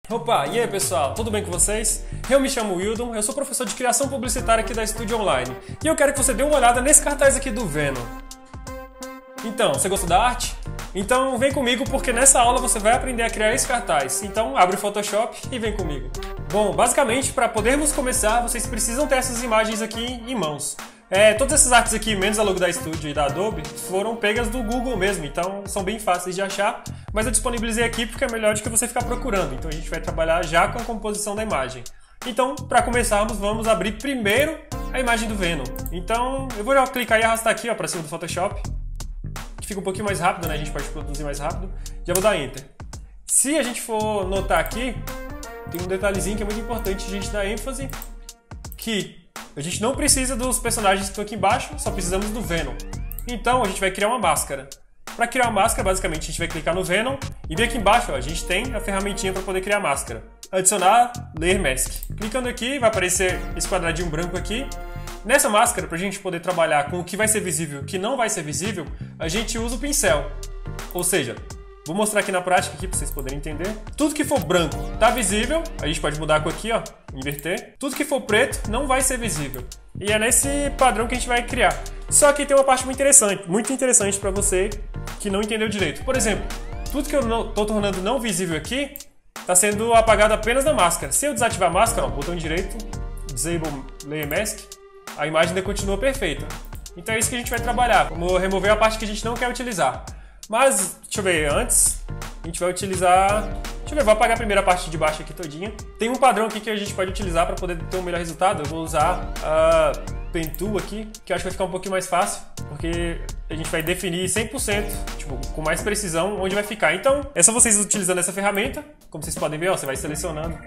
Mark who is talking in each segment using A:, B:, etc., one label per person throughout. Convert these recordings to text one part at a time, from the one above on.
A: Opa, e aí pessoal, tudo bem com vocês? Eu me chamo Wildon, eu sou professor de criação publicitária aqui da Studio Online e eu quero que você dê uma olhada nesse cartaz aqui do Venom. Então, você gostou da arte? Então vem comigo porque nessa aula você vai aprender a criar esse cartaz. Então abre o Photoshop e vem comigo. Bom, basicamente para podermos começar vocês precisam ter essas imagens aqui em mãos. Todas essas artes aqui, menos a logo da Studio e da Adobe, foram pegas do Google mesmo, então são bem fáceis de achar, mas eu disponibilizei aqui porque é melhor do que você ficar procurando, então a gente vai trabalhar já com a composição da imagem. Então, para começarmos, vamos abrir primeiro a imagem do Venom. Então, eu vou clicar e arrastar aqui para cima do Photoshop, que fica um pouquinho mais rápido, né? A gente pode produzir mais rápido. Já vou dar Enter. Se a gente for notar aqui, tem um detalhezinho que é muito importante a gente dar ênfase, que a gente não precisa dos personagens que estão aqui embaixo, só precisamos do Venom. Então a gente vai criar uma máscara. Para criar uma máscara, basicamente a gente vai clicar no Venom e ver aqui embaixo, ó, a gente tem a ferramentinha para poder criar a máscara. Adicionar Layer Mask. Clicando aqui, vai aparecer esse quadradinho branco aqui. Nessa máscara, para a gente poder trabalhar com o que vai ser visível e o que não vai ser visível, a gente usa o pincel. Ou seja, vou mostrar aqui na prática aqui para vocês poderem entender. Tudo que for branco está visível, a gente pode mudar a cor aqui, ó, inverter. Tudo que for preto não vai ser visível. E é nesse padrão que a gente vai criar. Só que tem uma parte muito interessante para você que não entendeu direito. Por exemplo, tudo que eu estou tornando não visível aqui está sendo apagado apenas na máscara. Se eu desativar a máscara, ó, botão direito, Disable Layer Mask, a imagem ainda continua perfeita. Então é isso que a gente vai trabalhar. Vamos remover a parte que a gente não quer utilizar. Mas, deixa eu ver, antes a gente vai utilizar... Deixa eu ver, vou apagar a primeira parte de baixo aqui todinha. Tem um padrão aqui que a gente pode utilizar para poder ter um melhor resultado. Eu vou usar a Pen Tool aqui, que eu acho que vai ficar um pouquinho mais fácil, porque a gente vai definir 100%, tipo, com mais precisão, onde vai ficar. Então, é só vocês utilizando essa ferramenta. Como vocês podem ver, ó, você vai selecionando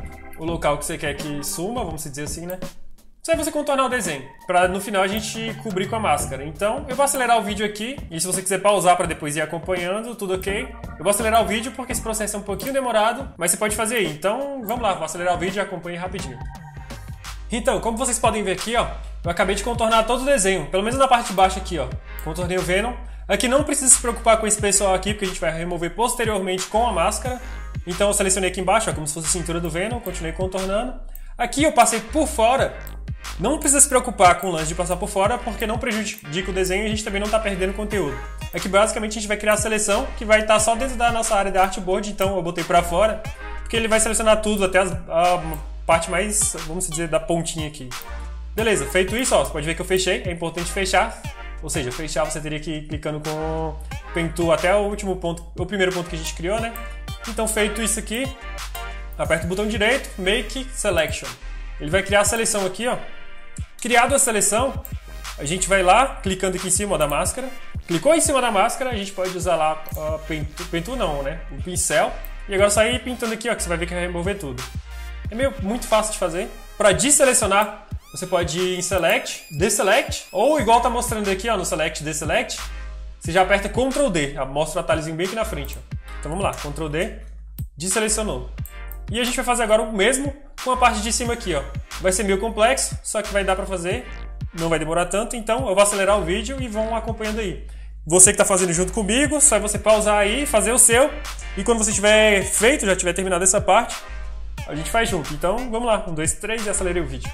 A: o local que você quer que suma, vamos dizer assim, né? Isso aí você contornar o desenho, para no final a gente cobrir com a máscara. Então, eu vou acelerar o vídeo aqui, e se você quiser pausar para depois ir acompanhando, tudo ok. Eu vou acelerar o vídeo porque esse processo é um pouquinho demorado, mas você pode fazer aí. Então, vamos lá, vou acelerar o vídeo e acompanhe rapidinho. Então, como vocês podem ver aqui, ó, eu acabei de contornar todo o desenho, pelo menos na parte de baixo aqui, ó. Contornei o Venom. Aqui não precisa se preocupar com esse pessoal aqui, porque a gente vai remover posteriormente com a máscara. Então, eu selecionei aqui embaixo, ó, como se fosse a cintura do Venom, continuei contornando. Aqui eu passei por fora. Não precisa se preocupar com o lance de passar por fora, porque não prejudica o desenho e a gente também não está perdendo conteúdo. Aqui basicamente a gente vai criar a seleção, que vai estar só dentro da nossa área de artboard, então eu botei para fora, porque ele vai selecionar tudo, até a parte mais, vamos dizer, da pontinha aqui. Beleza, feito isso, ó, você pode ver que eu fechei, é importante fechar, ou seja, fechar você teria que ir clicando com o Pen Tool até o último ponto, o primeiro ponto que a gente criou, né? Então feito isso aqui, aperta o botão direito, Make Selection. Ele vai criar a seleção aqui, ó. Criado a seleção, a gente vai lá, clicando aqui em cima, ó, da máscara. Clicou em cima da máscara, a gente pode usar lá Pen Tool não, né? O pincel. E agora sair pintando aqui, ó, que você vai ver que vai remover tudo. É muito fácil de fazer. Para desselecionar, você pode ir em Select, Deselect, ou igual tá mostrando aqui, ó, no Select, Deselect, você já aperta Ctrl D, mostra o atalhozinho bem aqui na frente, ó. Então vamos lá, Ctrl D, desselecionou. E a gente vai fazer agora o mesmo com a parte de cima aqui, ó. Vai ser meio complexo, só que vai dar pra fazer, não vai demorar tanto, então eu vou acelerar o vídeo e vão acompanhando aí. Você que tá fazendo junto comigo, só é você pausar aí, fazer o seu, e quando você tiver feito, já tiver terminado essa parte, a gente faz junto. Então vamos lá, 1, 2, 3 e acelerei o vídeo.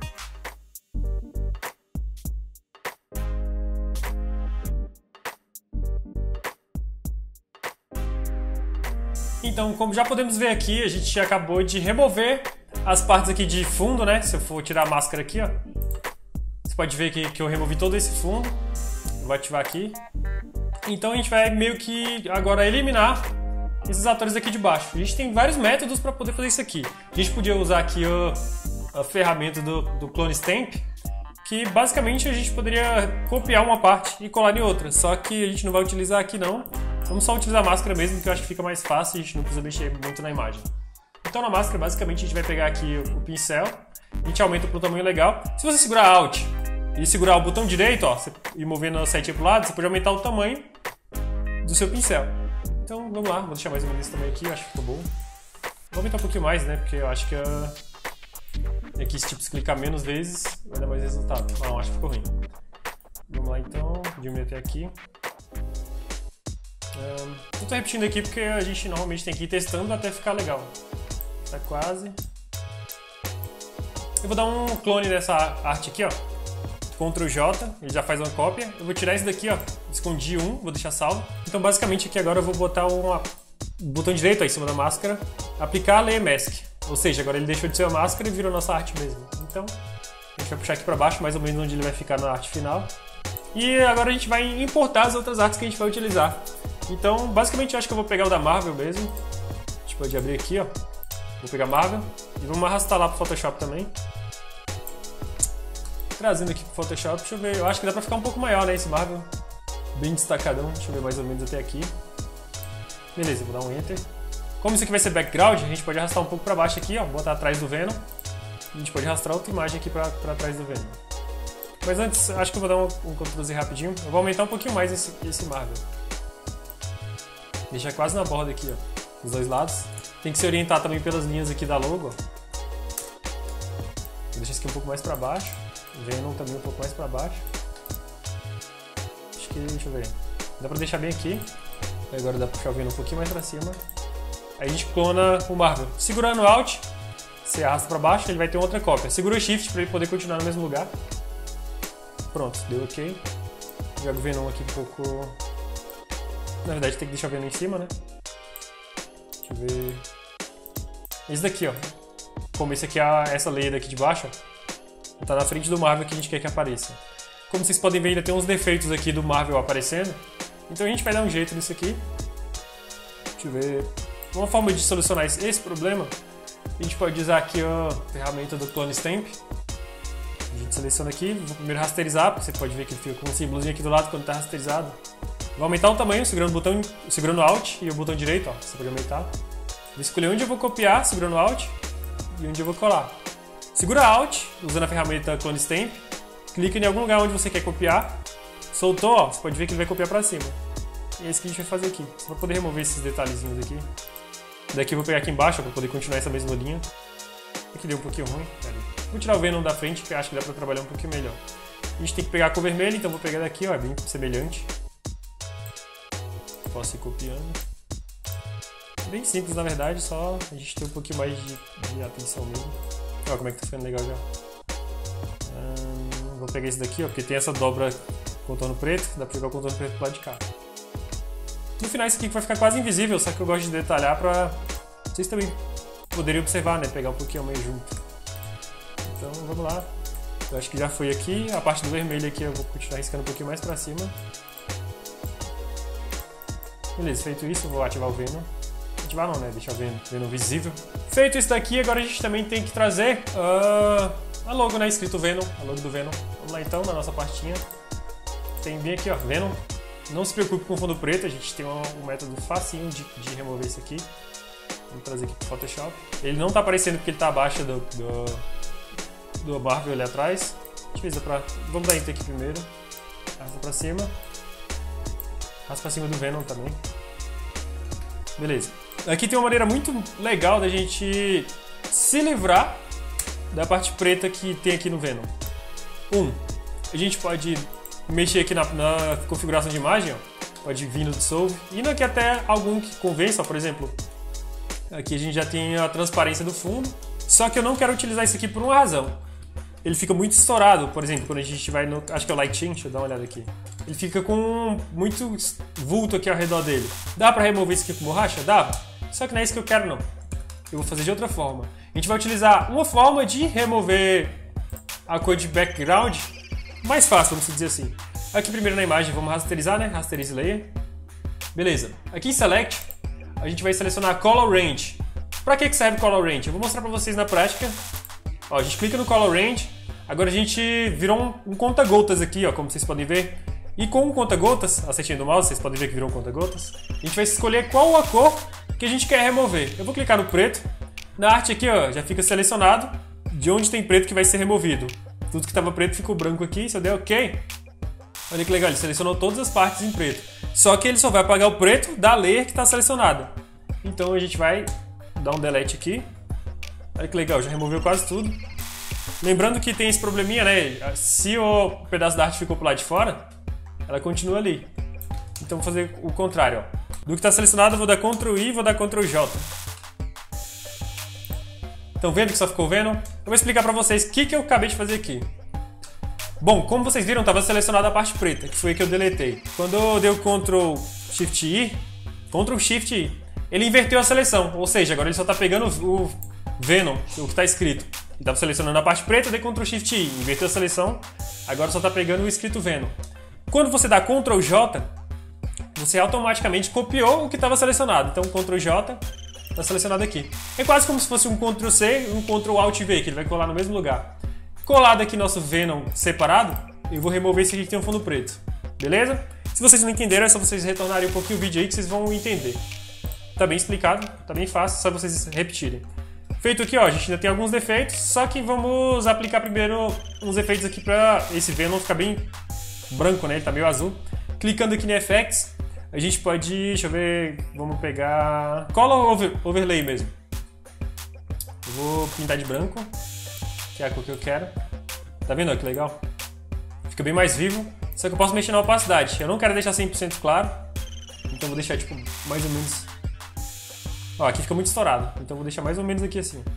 A: Então, como já podemos ver aqui, a gente acabou de remover as partes aqui de fundo, né? Se eu for tirar a máscara aqui, ó, você pode ver que eu removi todo esse fundo. Eu vou ativar aqui. Então a gente vai meio que agora eliminar esses atores aqui de baixo. A gente tem vários métodos para poder fazer isso aqui. A gente podia usar aqui a ferramenta do Clone Stamp, que basicamente a gente poderia copiar uma parte e colar em outra. Só que a gente não vai utilizar aqui não. Vamos só utilizar a máscara mesmo, que eu acho que fica mais fácil e a gente não precisa mexer muito na imagem. Então na máscara, basicamente, a gente vai pegar aqui o pincel, a gente aumenta para um tamanho legal. Se você segurar Alt e segurar o botão direito, ó, e movendo a setinha para o lado, você pode aumentar o tamanho do seu pincel. Então vamos lá, vou deixar mais ou menos esse tamanho aqui, eu acho que ficou bom. Vou aumentar um pouquinho mais, né, porque eu acho que aqui se tipo, se clicar menos vezes, vai dar mais resultado. Não, acho que ficou ruim. Vamos lá então, diminuir até aqui. Eu tô repetindo aqui porque a gente normalmente tem que ir testando até ficar legal. Tá quase. Eu vou dar um clone dessa arte aqui, ó. Ctrl J, ele já faz uma cópia. Eu vou tirar esse daqui, ó. Escondi um, vou deixar salvo. Então basicamente aqui agora eu vou botar o botão direito ó, em cima da máscara. Aplicar Layer Mask. Ou seja, agora ele deixou de ser uma máscara e virou nossa arte mesmo. Então a gente vai puxar aqui pra baixo, mais ou menos onde ele vai ficar na arte final. E agora a gente vai importar as outras artes que a gente vai utilizar. Então basicamente eu acho que eu vou pegar o da Marvel mesmo. A gente pode abrir aqui, ó. Vou pegar Marvel e vamos arrastar lá pro Photoshop também. Trazendo aqui pro Photoshop, deixa eu ver, eu acho que dá pra ficar um pouco maior, né, esse Marvel. Bem destacadão, deixa eu ver mais ou menos até aqui. Beleza, vou dar um Enter. Como isso aqui vai ser background, a gente pode arrastar um pouco pra baixo aqui, ó, botar atrás do Venom. A gente pode arrastar outra imagem aqui pra trás do Venom. Mas antes, acho que eu vou dar um Ctrl Z rapidinho. Eu vou aumentar um pouquinho mais esse Marvel. Deixar quase na borda aqui, ó, dos dois lados. Tem que se orientar também pelas linhas aqui da logo, ó. Vou deixar isso aqui um pouco mais pra baixo. Venom também um pouco mais pra baixo. Acho que, deixa eu ver. Dá pra deixar bem aqui. Agora dá pra puxar o Venom um pouquinho mais pra cima. Aí a gente clona o Marvel. Segurando o Alt, você arrasta pra baixo, ele vai ter outra cópia. Segura o Shift pra ele poder continuar no mesmo lugar. Pronto, deu ok. Joga o Venom aqui um pouco... Na verdade tem que deixar o Venom em cima, né? Deixa eu ver... Esse daqui, ó. Como esse aqui é essa layer daqui de baixo, ó. Tá na frente do Marvel que a gente quer que apareça. Como vocês podem ver, ainda tem uns defeitos aqui do Marvel aparecendo. Então a gente vai dar um jeito nisso aqui. Deixa eu ver. Uma forma de solucionar esse problema, a gente pode usar aqui a ferramenta do Clone Stamp. A gente seleciona aqui, vou primeiro rasterizar, porque você pode ver que ele fica com um símbolozinho aqui do lado quando está rasterizado. Vou aumentar o tamanho segurando o botão, segurando Alt e o botão direito, ó, você pode aumentar. Vou escolher onde eu vou copiar, segurando Alt, e onde eu vou colar. Segura Alt, usando a ferramenta Clone Stamp, clica em algum lugar onde você quer copiar, soltou, ó, você pode ver que ele vai copiar para cima. E é isso que a gente vai fazer aqui, só para poder remover esses detalhezinhos aqui. Daqui eu vou pegar aqui embaixo para poder continuar essa mesma linha. Aqui deu um pouquinho ruim, vou tirar o Venom da frente, que eu acho que dá para trabalhar um pouquinho melhor. A gente tem que pegar a cor vermelha, então vou pegar daqui, ó, é bem semelhante. Posso ir copiando. Bem simples na verdade, só a gente ter um pouquinho mais de atenção mesmo. Olha como é que tá ficando legal já. Vou pegar esse daqui, ó, porque tem essa dobra contorno preto, dá pra jogar o contorno preto pro lado de cá. No final esse aqui vai ficar quase invisível, só que eu gosto de detalhar pra vocês também poderem observar, né, pegar um pouquinho mais junto. Então vamos lá. Eu acho que já foi aqui, a parte do vermelho aqui eu vou continuar riscando um pouquinho mais pra cima. Beleza, feito isso, eu vou ativar o Venom. Ativar não, né? Deixar o Venom visível. Feito isso daqui, agora a gente também tem que trazer a logo, né? Escrito Venom, a logo do Venom. Vamos lá então, na nossa pastinha. Tem bem aqui, ó, Venom. Não se preocupe com o fundo preto, a gente tem um método facinho de remover isso aqui. Vamos trazer aqui pro Photoshop. Ele não tá aparecendo porque ele tá abaixo do Marvel ali atrás. Deixa eu ver pra... Vamos dar Enter aqui primeiro. Arrasta pra cima. Arrasta pra cima do Venom também. Beleza. Aqui tem uma maneira muito legal da gente se livrar da parte preta que tem aqui no Venom. A gente pode mexer aqui na configuração de imagem, ó. Pode vir no Dissolve, indo aqui até algum que convença, ó, por exemplo. Aqui a gente já tem a transparência do fundo, só que eu não quero utilizar isso aqui por uma razão. Ele fica muito estourado, por exemplo, quando a gente vai no... Acho que é o Lighting, deixa eu dar uma olhada aqui. Ele fica com muito vulto aqui ao redor dele. Dá pra remover isso aqui com borracha? Dá. Só que não é isso que eu quero, não. Eu vou fazer de outra forma. A gente vai utilizar uma forma de remover a cor de background mais fácil, vamos dizer assim. Aqui primeiro na imagem, vamos rasterizar, né? Rasterize Layer. Beleza. Aqui em Select, a gente vai selecionar Color Range. Pra que serve Color Range? Eu vou mostrar pra vocês na prática. Ó, a gente clica no Color Range. Agora a gente virou um conta-gotas aqui, ó, como vocês podem ver. E com o conta-gotas, a setinha do mouse, vocês podem ver que virou um conta-gotas. A gente vai escolher qual a cor que a gente quer remover. Eu vou clicar no preto. Na arte aqui, ó, já fica selecionado de onde tem preto que vai ser removido. Tudo que estava preto ficou branco aqui. Se eu der OK, olha que legal, ele selecionou todas as partes em preto. Só que ele só vai apagar o preto da layer que está selecionada. Então a gente vai dar um delete aqui. Olha que legal, já removeu quase tudo. Lembrando que tem esse probleminha, né? Se o pedaço da arte ficou pro lado de fora, ela continua ali. Então vou fazer o contrário, ó. Do que está selecionado eu vou dar Ctrl I e vou dar Ctrl J. Estão vendo que só ficou Venom? Eu vou explicar pra vocês o que eu acabei de fazer aqui. Bom, como vocês viram, estava selecionada a parte preta, que foi a que eu deletei. Quando eu dei o Ctrl Shift I, ele inverteu a seleção. Ou seja, agora ele só está pegando o Venom, o que está escrito. Ele estava selecionando a parte preta, eu dei Ctrl Shift I, inverteu a seleção, agora só está pegando o escrito Venom. Quando você dá Ctrl J, você automaticamente copiou o que estava selecionado. Então Ctrl J está selecionado aqui. É quase como se fosse um Ctrl C e um Ctrl Alt V, que ele vai colar no mesmo lugar. Colado aqui nosso Venom separado, eu vou remover esse aqui que tem um fundo preto. Beleza? Se vocês não entenderam, é só vocês retornarem um pouquinho o vídeo aí que vocês vão entender. Tá bem explicado, tá bem fácil, só vocês repetirem. Feito aqui, ó, a gente ainda tem alguns defeitos, só que vamos aplicar primeiro uns efeitos aqui pra esse Venom ficar bem branco, né? Ele tá meio azul. Clicando aqui no Effects, a gente pode, deixa eu ver, vamos pegar Color Overlay mesmo. Eu vou pintar de branco, que é a cor que eu quero. Tá vendo ó, que legal? Fica bem mais vivo, só que eu posso mexer na opacidade. Eu não quero deixar 100% claro, então vou deixar tipo mais ou menos... Ó, aqui fica muito estourado, então vou deixar mais ou menos aqui assim.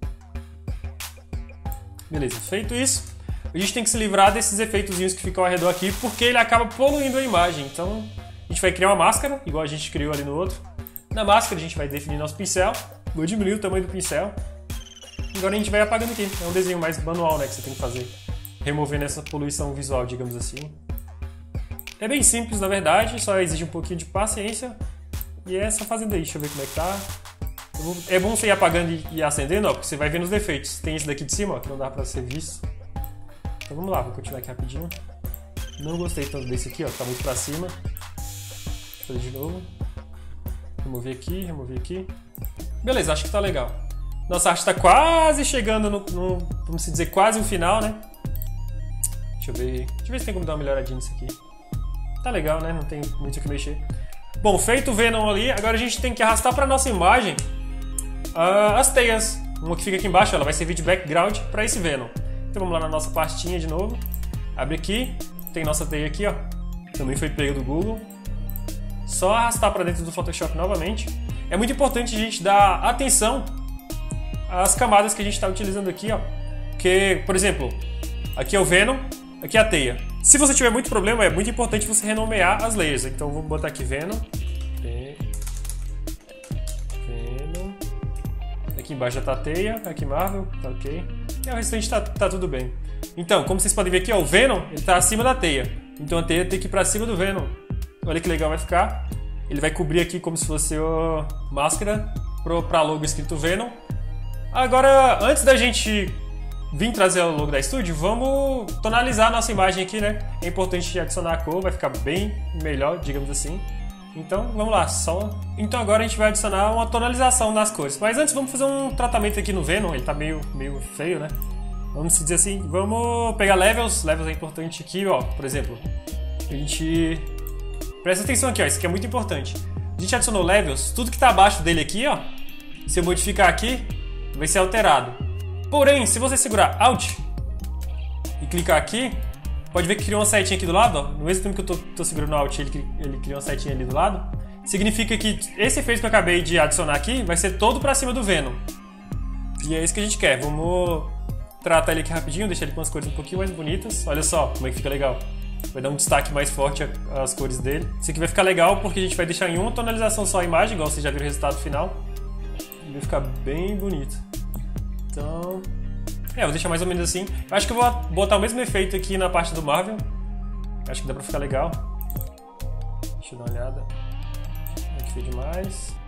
A: Beleza, feito isso, a gente tem que se livrar desses efeitozinhos que ficam ao redor aqui, porque ele acaba poluindo a imagem. Então a gente vai criar uma máscara, igual a gente criou ali no outro. Na máscara a gente vai definir nosso pincel, vou diminuir o tamanho do pincel. Agora a gente vai apagando aqui, é um desenho mais manual, né, que você tem que fazer, removendo essa poluição visual, digamos assim. É bem simples, na verdade, só exige um pouquinho de paciência. E é essa fazendo aí, deixa eu ver como é que tá. É bom você ir apagando e acendendo, ó, porque você vai vendo os defeitos. Tem esse daqui de cima, ó, que não dá pra ser visto. Então vamos lá, vou continuar aqui rapidinho. Não gostei tanto desse aqui, ó, que tá muito pra cima. Deixa eu fazer de novo. Remover aqui. Beleza, acho que tá legal. Nossa arte tá quase chegando no vamos dizer, quase no final, né? Deixa eu ver se tem como dar uma melhoradinha nisso aqui. Tá legal, né? Não tem muito o que mexer. Bom, feito o Venom ali, agora a gente tem que arrastar para nossa imagem as teias. Uma que fica aqui embaixo, ela vai servir de background para esse Venom. Então vamos lá na nossa pastinha de novo. Abre aqui, tem nossa teia aqui, ó. Também foi pego do Google. Só arrastar para dentro do Photoshop novamente. É muito importante a gente dar atenção às camadas que a gente está utilizando aqui, ó. Porque, por exemplo, aqui é o Venom, aqui é a teia. Se você tiver muito problema, é muito importante você renomear as layers. Então vamos botar aqui Venom. Aqui embaixo já tá a teia, aqui Marvel, tá ok. E o restante tá tudo bem. Então, como vocês podem ver aqui, ó, o Venom ele tá acima da teia. Então a teia tem que ir pra cima do Venom. Olha que legal vai ficar. Ele vai cobrir aqui como se fosse a máscara pra logo escrito Venom. Agora, antes da gente vim trazer o logo da Studio, vamos tonalizar a nossa imagem aqui, né? É importante adicionar a cor, vai ficar bem melhor, digamos assim. Então, vamos lá, Então agora a gente vai adicionar uma tonalização nas cores. Mas antes vamos fazer um tratamento aqui no Venom, ele tá meio feio, né? Vamos dizer assim, vamos pegar levels. Levels é importante aqui, ó, por exemplo. A gente... Presta atenção aqui, ó, isso aqui é muito importante. A gente adicionou levels, tudo que tá abaixo dele aqui, ó, se eu modificar aqui, vai ser alterado. Porém, se você segurar Alt e clicar aqui, pode ver que criou uma setinha aqui do lado, ó. No mesmo tempo que eu tô segurando o Alt, ele criou uma setinha ali do lado. Significa que esse efeito que eu acabei de adicionar aqui vai ser todo pra cima do Venom. E é isso que a gente quer. Vamos tratar ele aqui rapidinho, deixar ele com as cores um pouquinho mais bonitas. Olha só como é que fica legal. Vai dar um destaque mais forte às cores dele. Isso aqui vai ficar legal porque a gente vai deixar em uma tonalização só a imagem, igual vocês já viram o resultado final. Vai ficar bem bonito. Então... vou deixar mais ou menos assim. Eu acho que eu vou botar o mesmo efeito aqui na parte do Marvel. Acho que dá pra ficar legal. Deixa eu dar uma olhada. Aqui foi demais.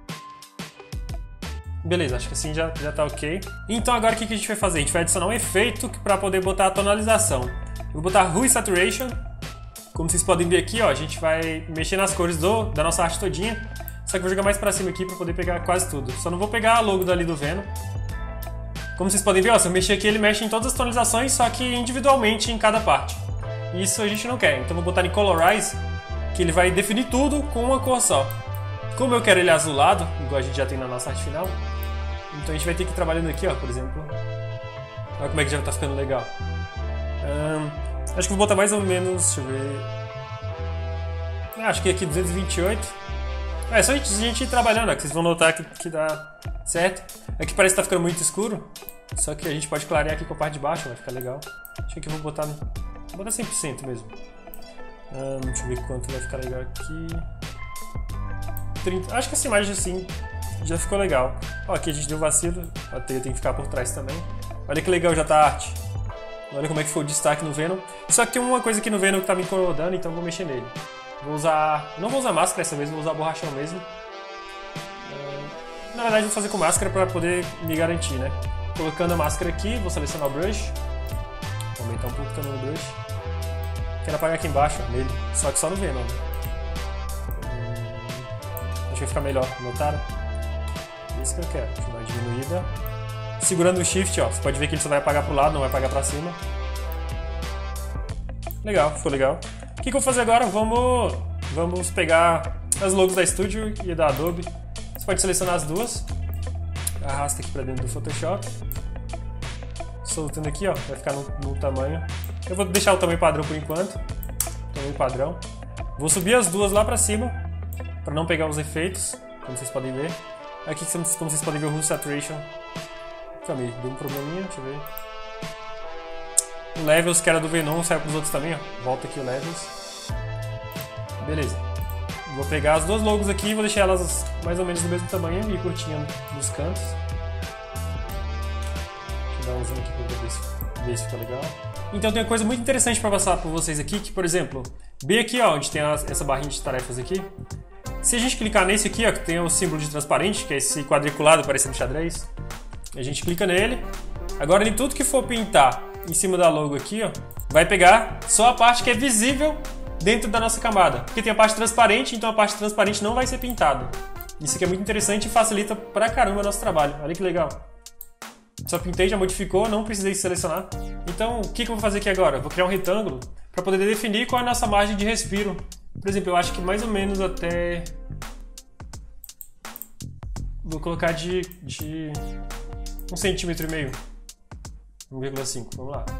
A: Beleza, acho que assim já tá ok. Então agora o que a gente vai fazer? A gente vai adicionar um efeito pra poder botar a tonalização. Eu vou botar Hue Saturation. Como vocês podem ver aqui, ó, a gente vai mexer nas cores da nossa arte todinha. Só que eu vou jogar mais pra cima aqui pra poder pegar quase tudo. Só não vou pegar a logo dali do Venom. Como vocês podem ver, ó, se eu mexer aqui, ele mexe em todas as tonalizações, só que individualmente em cada parte. Isso a gente não quer. Então eu vou botar em Colorize, que ele vai definir tudo com uma cor só. Como eu quero ele azulado, igual a gente já tem na nossa arte final, então a gente vai ter que ir trabalhando aqui, ó, por exemplo. Olha como é que já tá ficando legal. Acho que vou botar mais ou menos, deixa eu ver... acho que aqui 228. É só a gente ir trabalhando, ó, que vocês vão notar que dá certo? Aqui parece que tá ficando muito escuro, só que a gente pode clarear aqui com a parte de baixo, vai ficar legal. Acho que eu vou botar 100% mesmo. Deixa eu ver quanto vai ficar legal aqui. 30. Acho que essa imagem assim já ficou legal. Ó, aqui a gente deu vacilo, a teia tem que ficar por trás também. Olha que legal já tá a arte. Olha como é que foi o destaque no Venom. Só que tem uma coisa aqui no Venom que tá me incomodando, então eu vou mexer nele. Não vou usar máscara dessa vez, vou usar borrachão mesmo. Na verdade vou fazer com máscara para poder me garantir, né? Colocando a máscara aqui, vou selecionar o brush. Vou aumentar um pouco o tamanho do brush. Quero apagar aqui embaixo, ó, nele. Só que só no Venom, né? Acho que vai ficar melhor, notaram? Isso que eu quero. Deixa eu dar uma diminuída. Segurando o Shift, ó, você pode ver que ele só vai apagar pro lado, não vai apagar pra cima. Legal, ficou legal. O que eu vou fazer agora? Vamos pegar as logos da Studio e da Adobe. Você pode selecionar as duas. Arrasta aqui pra dentro do Photoshop. Soltando aqui, ó, vai ficar no tamanho. Eu vou deixar o tamanho padrão por enquanto. Tamanho padrão. Vou subir as duas lá pra cima, pra não pegar os efeitos, como vocês podem ver. Aqui, como vocês podem ver, o Hue Saturation. Calma aí, deu um probleminha, deixa eu ver. O Levels, que era do Venom, saiu pros outros também, ó. Volta aqui o Levels. Beleza. Vou pegar as duas logos aqui e vou deixar elas mais ou menos do mesmo tamanho e curtinho nos cantos. Deixa eu dar um zoom aqui pra ver se fica legal. Então tem uma coisa muito interessante para passar por vocês aqui, que por exemplo, bem aqui ó, onde tem essa barrinha de tarefas aqui, se a gente clicar nesse aqui ó, que tem o símbolo de transparente, que é esse quadriculado parecendo xadrez, a gente clica nele, agora em tudo que for pintar em cima da logo aqui ó, vai pegar só a parte que é visível dentro da nossa camada, porque tem a parte transparente, então a parte transparente não vai ser pintada. Isso aqui é muito interessante e facilita pra caramba o nosso trabalho, olha que legal. Só pintei, já modificou, não precisei selecionar. Então, o que eu vou fazer aqui agora? Eu vou criar um retângulo para poder definir qual é a nossa margem de respiro. Por exemplo, eu acho que mais ou menos até... Vou colocar de 1,5 centímetro. 1,5, vamos lá.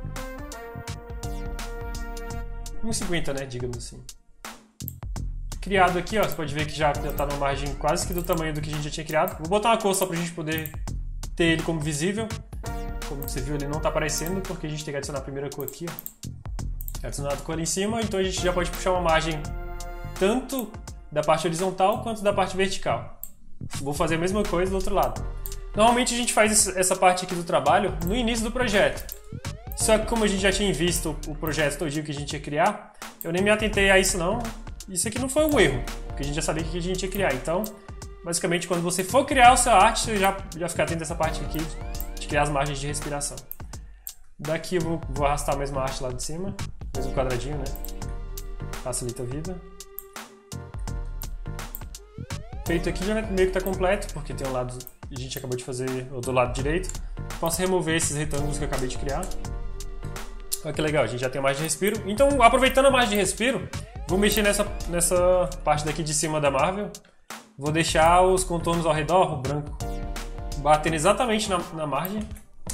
A: 1,50, né, digamos assim. Criado aqui, ó, você pode ver que já está numa margem quase que do tamanho do que a gente já tinha criado. Vou botar uma cor só para a gente poder ter ele como visível. Como você viu, ele não está aparecendo porque a gente tem que adicionar a primeira cor aqui, ó. Adicionar a cor ali em cima, então a gente já pode puxar uma margem tanto da parte horizontal quanto da parte vertical. Vou fazer a mesma coisa do outro lado. Normalmente a gente faz essa parte aqui do trabalho no início do projeto. Só que como a gente já tinha visto o projeto todinho que a gente ia criar, eu nem me atentei a isso não. Isso aqui não foi um erro, porque a gente já sabia o que a gente ia criar. Então, basicamente, quando você for criar o seu arte, você já fica atento a essa parte aqui de criar as margens de respiração. Daqui eu vou arrastar a mesma arte lá de cima, mesmo quadradinho, né? Facilita a vida. Feito aqui já meio que está completo, porque tem um lado que a gente acabou de fazer do lado direito. Posso remover esses retângulos que eu acabei de criar. Olha que legal, a gente já tem a margem de respiro. Então, aproveitando a margem de respiro, vou mexer nessa parte daqui de cima da Marvel. Vou deixar os contornos ao redor, o branco, batendo exatamente na margem.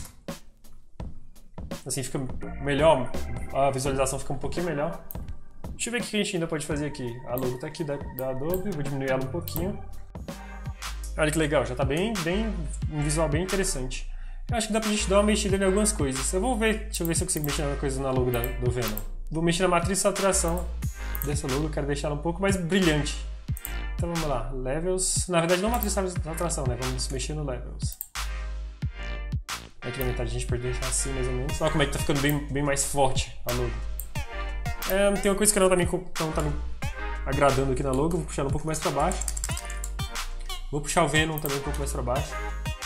A: Assim fica melhor, a visualização fica um pouquinho melhor. Deixa eu ver o que a gente ainda pode fazer aqui. A logo está aqui da Adobe, vou diminuir ela um pouquinho. Olha que legal, já está um visual bem interessante. Eu acho que dá pra gente dar uma mexida em algumas coisas. Deixa eu ver se eu consigo mexer em coisa na logo do Venom. Vou mexer na matriz de saturação dessa logo, eu quero deixar ela um pouco mais brilhante. Então vamos lá, Levels, na verdade não matriz de saturação, né? Vamos mexer no Levels. Aqui na metade a gente pode deixar assim mais ou menos. Olha como é que tá ficando bem mais forte a logo. Tem uma coisa que não tá me agradando aqui na logo, vou puxar ela um pouco mais para baixo. Vou puxar o Venom também um pouco mais para baixo.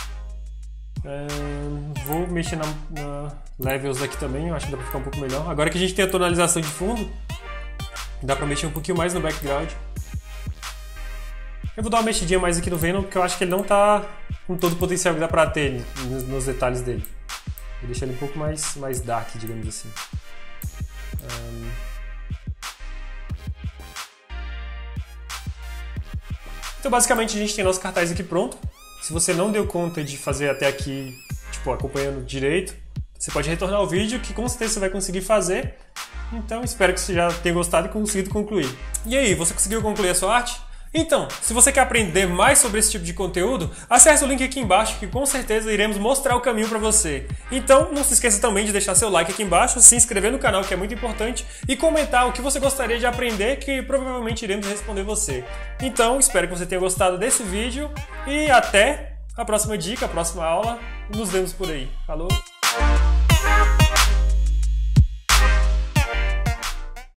A: Vou mexer na Levels aqui também, eu acho que dá para ficar um pouco melhor. Agora que a gente tem a tonalização de fundo, dá para mexer um pouquinho mais no background. Eu vou dar uma mexidinha mais aqui no Venom, porque eu acho que ele não tá com todo o potencial que dá pra ter nos detalhes dele. Vou deixar ele um pouco mais dark, digamos assim. Então basicamente a gente tem nosso cartaz aqui pronto. Se você não deu conta de fazer até aqui, tipo, acompanhando direito, você pode retornar ao vídeo, que com certeza você vai conseguir fazer. Então espero que você já tenha gostado e conseguido concluir. E aí, você conseguiu concluir a sua arte? Então, se você quer aprender mais sobre esse tipo de conteúdo, acesse o link aqui embaixo que com certeza iremos mostrar o caminho para você. Então, não se esqueça também de deixar seu like aqui embaixo, se inscrever no canal que é muito importante e comentar o que você gostaria de aprender que provavelmente iremos responder você. Então, espero que você tenha gostado desse vídeo e até a próxima dica, a próxima aula. Nos vemos por aí. Falou!